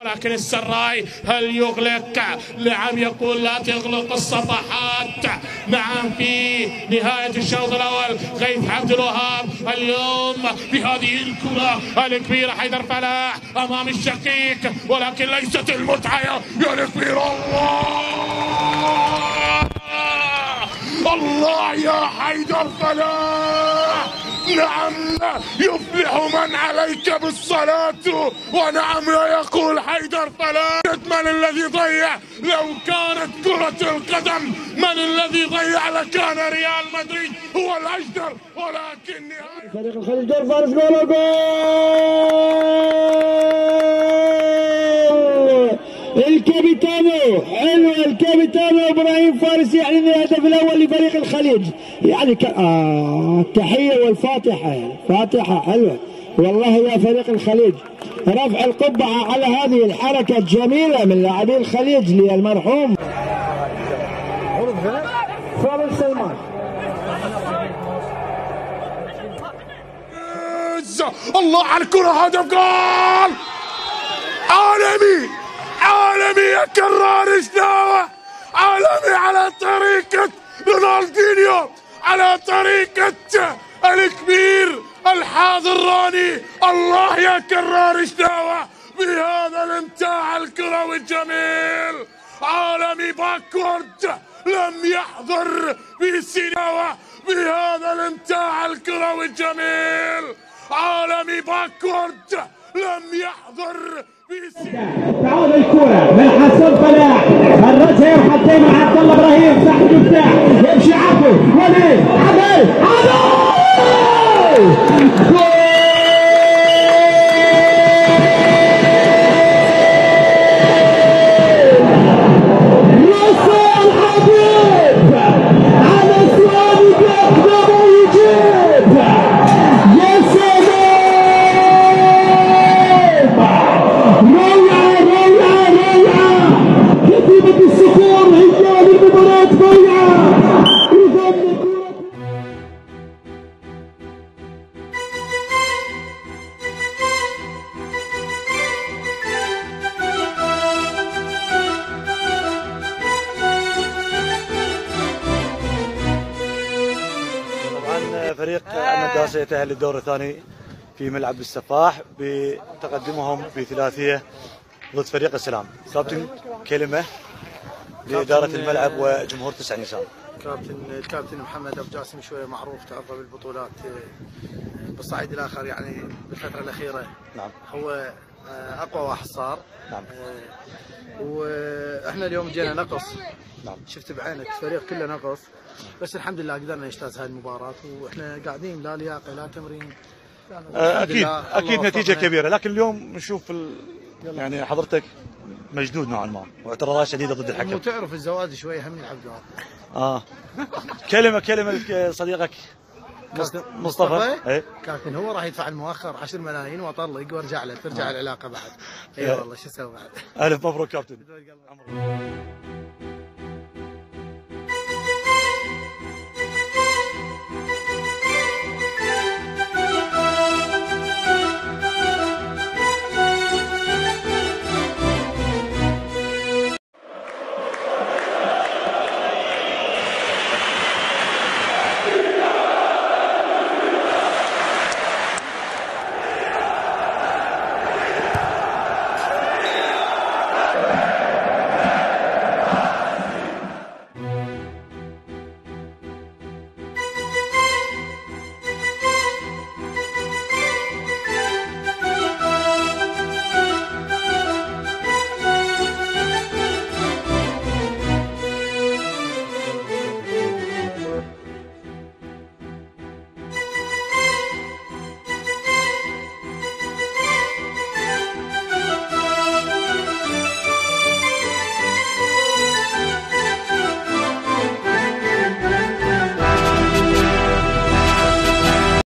ولكن السراي هل يغلق؟ نعم يقول لا تغلق الصفحات. نعم في نهاية الشوط الأول غيث عبد الوهاب اليوم بهذه الكرة الكبيرة. حيدر فلاح أمام الشقيق ولكن ليست المتعة يا الكبير. الله يا حيدر فلاح. نعم يفلح من عليك بالصلاة، ونعم لا يقول حيدر فلاح. من الذي ضيع؟ لو كانت كرة القدم من الذي ضيع لكان ريال مدريد هو الأجدر، ولكن فريق الخليج دور فارس جول الكابيتانو. حلو الكابيتانو ابراهيم فارس يعلن الهدف الاول لفريق الخليج. يعني التحيه والفاتحه، فاتحه حلوه والله يا فريق الخليج. رفع القبعه على هذه الحركه الجميله من لاعبي الخليج للمرحوم فاضل سلمان. الله على الكرة، هدف جول عالمي عالمي يا كرار شناوة، عالمي على طريقة رونالدينيو، على طريقة الكبير الحاضراني. الله يا كرار شناوة بهذا الامتاع الكروي الجميل. عالمي باكورد لم يحضر في سيناوة بهذا الامتاع الكروي الجميل. عالمي باكورد لم يحضر في تعود الكرة من حسن فلاح، الرجل يبحث دائما عبد الله ابراهيم صاحب المفتاح، يمشي عبده وليد عبد فريق النداسة يتأهل للدور الثاني في ملعب السفاح بتقدمهم بثلاثية ضد فريق السلام. كابتن كلمة لإدارة الملعب وجمهور 9 نيسان. الكابتن محمد أبو جاسم شوية معروف تعرض بالبطولات بالصعيد الآخر، يعني بالفترة الأخيرة نعم هو أقوى واحد صار. نعم وإحنا اليوم جينا نقص. نعم شفت بعينك الفريق كله نقص، بس الحمد لله قدرنا نجتاز هاي المباراة، واحنا قاعدين لا لياقة لا تمرين. اكيد نتيجة كبيرة، لكن اليوم نشوف يعني حضرتك مجدود نوعا ما واعتراضات شديدة ضد الحكم. وتعرف الزواج شوية هم يلعب كلمة صديقك مصطفى. ايه كابتن هو راح يدفع المؤخر 10 ملايين واطلق وارجع له، ترجع العلاقة بعد. اي والله شو اسوي بعد. الف مبروك كابتن.